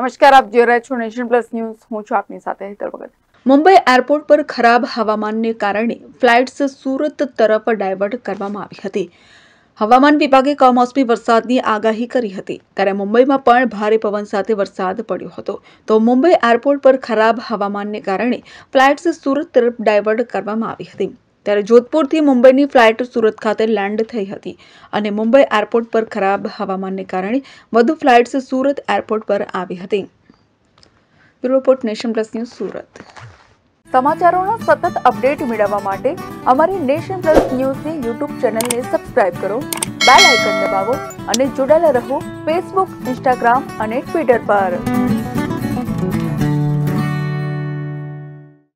નમસ્કાર, આપ જોઈ રહ્યા છો નેશન પ્લસ ન્યૂઝ. હું છું આપની સાથે હેતલ ભગત. મુંબઈ એરપોર્ટ પર ખરાબ હવામાનને કારણે ફ્લાઇટ્સ સુરત તરફ ડાયવર્ટ કરવામાં આવી હતી. હવામાન વિભાગે કમોસમી વરસાદની આગાહી કરી હતી, ત્યારે મુંબઈમાં પણ ભારે પવન સાથે વરસાદ પડ્યો હતો. તો મુંબઈ એરપોર્ટ પર ખરાબ હવામાનને કારણે ફ્લાઇટ્સ સુરત તરફ ડાયવર્ટ કરવામાં આવી હતી. ત્યારે જોધપુરથી મુંબઈની ફ્લાઇટ સુરત ખાતે લેન્ડ થઈ હતી અને મુંબઈ એરપોર્ટ પર ખરાબ હવામાનને કારણે વધુ ફ્લાઇટ્સ સુરત એરપોર્ટ પર આવી હતી. Report Nation Plus News Surat. સમાચારોનો સતત અપડેટ મેળવવા માટે અમારી નેશન પ્લસ ન્યૂઝની યુટ્યુબ ચેનલને સબસ્ક્રાઇબ કરો, બેલ આઇકન દબાવો અને જોડાયેલા રહો ફેસબુક, ઇન્સ્ટાગ્રામ અને ટ્વિટર પર.